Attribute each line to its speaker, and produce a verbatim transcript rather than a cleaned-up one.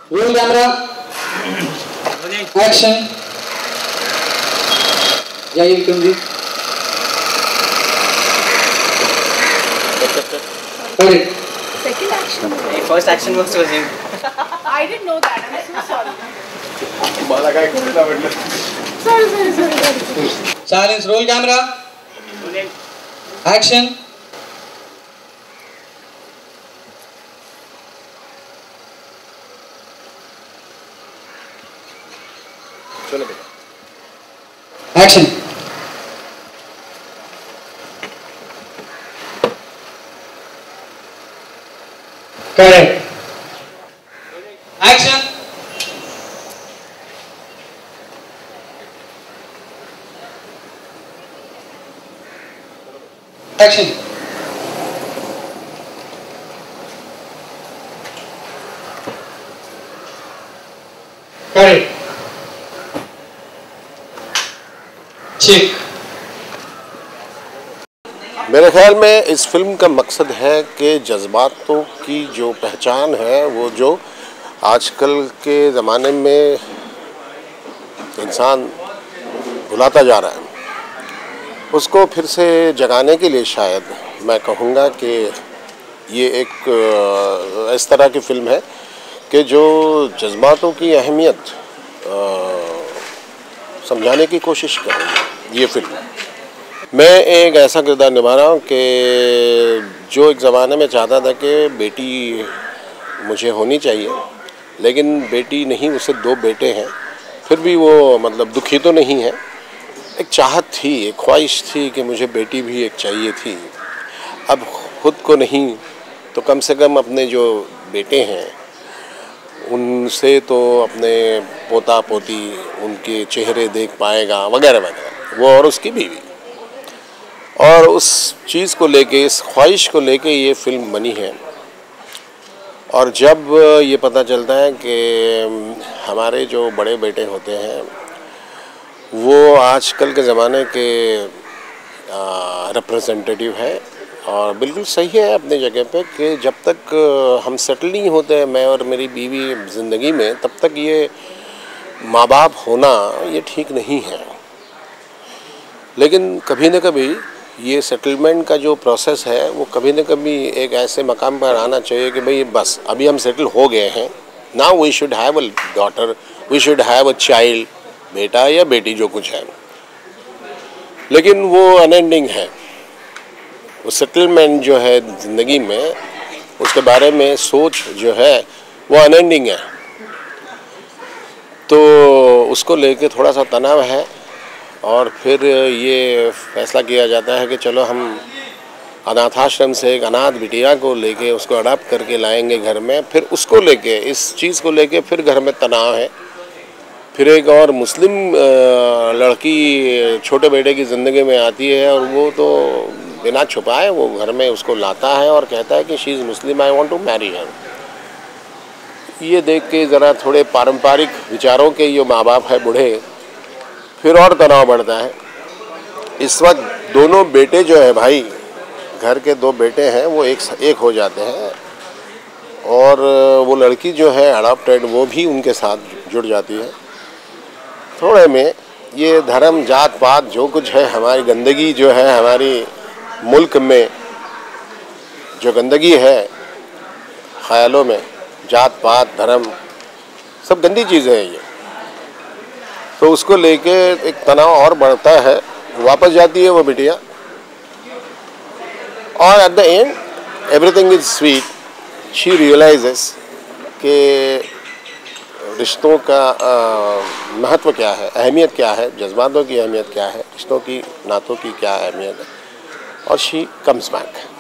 Speaker 1: Roll camera, action. जाइए Vikram ji.
Speaker 2: Second action.
Speaker 3: First action was was him.
Speaker 2: I didn't know that. I'm so sorry.
Speaker 4: बाला काय करता म्हटलं.
Speaker 2: Sorry, sorry, sorry, sorry.
Speaker 1: Silence. Roll camera. Action.
Speaker 4: चलो बेटा.
Speaker 1: Action. Correct. Action. Action. Correct. Check.
Speaker 4: मेरे ख्याल में इस फिल्म का मकसद है कि जज्बातों की जो पहचान है वो जो आजकल के ज़माने में इंसान भुलाता जा रहा है, उसको फिर से जगाने के लिए शायद मैं कहूँगा कि ये एक इस तरह की फ़िल्म है कि जो जज्बातों की अहमियत समझाने की कोशिश कर रही है। ये फिल्म मैं एक ऐसा किरदार निभा रहा हूँ कि जो एक ज़माने में चाहता था कि बेटी मुझे होनी चाहिए, लेकिन बेटी नहीं, उसे दो बेटे हैं, फिर भी वो मतलब दुखी तो नहीं है। एक चाहत थी, एक ख्वाहिश थी कि मुझे बेटी भी एक चाहिए थी। अब खुद को नहीं तो कम से कम अपने जो बेटे हैं उनसे तो अपने पोता पोती उनके चेहरे देख पाएगा वगैरह वगैरह, वो और उसकी बीवी। और उस चीज़ को लेके, इस ख्वाहिश को लेके ये फिल्म बनी है। और जब ये पता चलता है कि हमारे जो बड़े बेटे होते हैं वो आजकल के ज़माने के रिप्रेजेंटेटिव है, और बिल्कुल सही है अपनी जगह पे कि जब तक हम सेटल नहीं होते हैं, मैं और मेरी बीवी ज़िंदगी में, तब तक ये माँ बाप होना ये ठीक नहीं है। लेकिन कभी न कभी ये सेटलमेंट का जो प्रोसेस है वो कभी न कभी एक ऐसे मकाम पर आना चाहिए कि भाई बस अभी हम सेटल हो गए हैं, now we should have a daughter, we should have a child, बेटा या बेटी जो कुछ है। लेकिन वो अनएंडिंग है, वो सेटलमेंट जो है ज़िंदगी में, उसके बारे में सोच जो है वो अनएंडिंग है। तो उसको लेके थोड़ा सा तनाव है, और फिर ये फैसला किया जाता है कि चलो हम अनाथाश्रम से एक अनाथ बिटिया को लेके उसको अडॉप्ट करके लाएंगे घर में। फिर उसको लेके, इस चीज़ को लेके फिर घर में तनाव है। फिर एक और मुस्लिम लड़की छोटे बेटे की ज़िंदगी में आती है, और वो तो बिना छुपाए वो घर में उसको लाता है और कहता है कि she is Muslim, I want to marry her. ये देख के ज़रा थोड़े पारंपरिक विचारों के ये माँ बाप है बूढ़े, फिर और तनाव बढ़ता है। इस वक्त दोनों बेटे जो है भाई, घर के दो बेटे हैं, वो एक एक हो जाते हैं, और वो लड़की जो है अडॉप्टेड, वो भी उनके साथ जुड़ जाती है। थोड़े में ये धर्म जात पात जो कुछ है, हमारी गंदगी जो है, हमारी मुल्क में जो गंदगी है ख्यालों में, जात पात धर्म सब गंदी चीज़ें हैं ये, तो उसको लेके एक तनाव और बढ़ता है। वापस जाती है वो बिटिया, और at the end everything is sweet. She realises कि रिश्तों का महत्व क्या है, अहमियत क्या है, जज्बातों की अहमियत क्या है, रिश्तों की, नातों की क्या अहमियत है, और शी कम्स बैक।